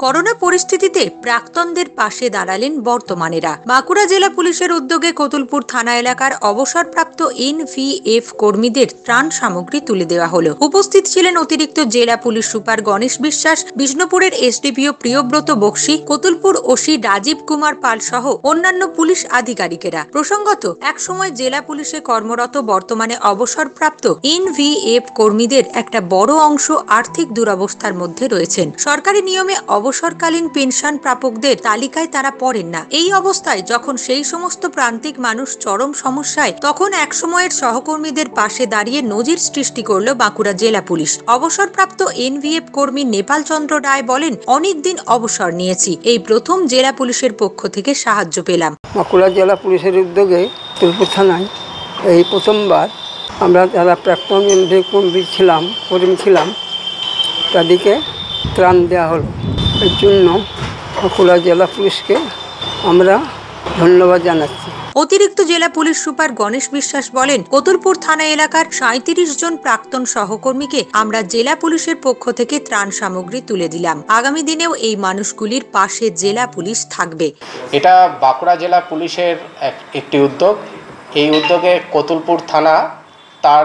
Corona পরিস্থিতিতে প্রাক্তনদের পাশে দাঁড়ালেন বর্তমানেরা। বাঁকুড়া জেলা পুলিশের উদ্যোগে কতুলপুর থানা এলাকার অবসরপ্রাপ্ত NVF কর্মীদের ত্রাণ সামগ্রী তুলে দেওয়া হলো। উপস্থিত ছিলেন অতিরিক্ত জেলা পুলিশ সুপার গণেশ বিশ্বাস, বিষ্ণুপুরের SDPO প্রিয়ব্রত বক্সি, কতুলপুর ওসি রাজীব কুমার পাল সহ অন্যান্য পুলিশ আধিকারিকেরা। প্রসঙ্গত, একসময় জেলা পুলিশে কর্মরত বর্তমানে অবসরপ্রাপ্ত NVF কর্মীদের একটা বড় অংশ আর্থিক দুরবস্থার মধ্যে রয়েছেন। সরকারি নিয়মে অবসরকালীন পেনশন প্রাপকদের তালিকায় তারা পড়েন না। এই অবস্থায় যখন সেই সমস্ত প্রান্তিক মানুষ চরম সমস্যায়, তখন এক সময়ের সহকর্মীদের পাশে দাঁড়িয়ে নজির সৃষ্টি করল বাঁকুড়া জেলা পুলিশ। অবসরপ্রাপ্ত NVF কর্মী নেপাল চন্দ্র রায় বলেন, অনেকদিন অবসর নিয়েছি, এই প্রথম জেলা পুলিশের পক্ষ থেকে সাহায্য পেলাম। বাঁকুড়া জেলা পুলিশের উদ্যোগে কতুলপুর থানায় এই প্রথমবার আমরা যারা প্রাক্তন NVF কর্মী ছিলাম তাদেরকে ত্রাণ দেওয়া হলো। এর জন্য বাঁকুড়া জেলা পুলিশকে আমরা ধন্যবাদ জানাচ্ছি। অতিরিক্ত জেলা পুলিশ সুপার গণেশ বিশ্বাস বলেন, কতুলপুর থানা এলাকার 37 জন প্রাক্তন সহকর্মীকে আমরা জেলা পুলিশের পক্ষ থেকে ত্রাণ সামগ্রী তুলে দিলাম। আগামী দিনেও এই মানুষগুলির পাশে জেলা পুলিশ থাকবে। এটা বাঁকুড়া জেলা পুলিশের একটি উদ্যোগ। এই উদ্যোগে কতুলপুর থানা তার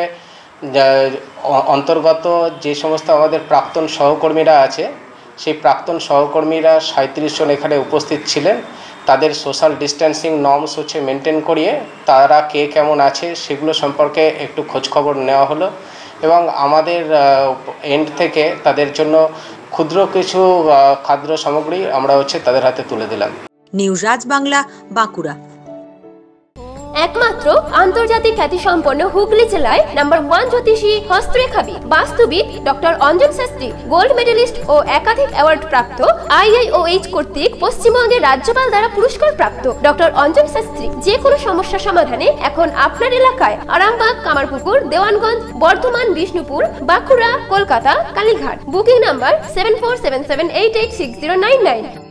অন্তর্গত যে সমস্ত আমাদের প্রাক্তন সহকর্মীরা আছে, সেই প্রাক্তন সহকর্মীরা 37 জন এখানে উপস্থিত ছিলেন। তাদের সোশ্যাল ডিস্টেন্সিং নর্মস মেনটেন করিয়ে তারা কে কেমন আছে সেগুলো সম্পর্কে একটু খোঁজখবর নেওয়া হলো এবং আমাদের এন্ড থেকে তাদের জন্য ক্ষুদ্র কিছু খাদ্য সামগ্রী আমরা তাদের হাতে তুলে দিলাম। নিউজ রাজ বাংলা, বাঁকুড়া। একমাত্র আন্তর্জাতিক খ্যাতিসম্পন্ন হুগলি জেলায় নাম্বার 1 জ্যোতিষী হস্তরেখাবিদ বাস্তুবিদ doctor Anjan Shastri, gold medalist ও একাধিক অ্যাওয়ার্ড প্রাপ্ত, IIOH কর্তৃক পশ্চিমবঙ্গের রাজ্যপাল দ্বারা পুরস্কার প্রাপ্ত ডক্টর অঞ্জন শাস্ত্রী যে কোনো সমস্যা সমাধানে এখন আপনার এলাকায় আরামবাগ, কামারপুকুর, দেওয়ানগঞ্জ, বর্ধমান, বিষ্ণুপুর, বাঁকুড়া, কলকাতা, কালীঘাট। Booking number 7477886099।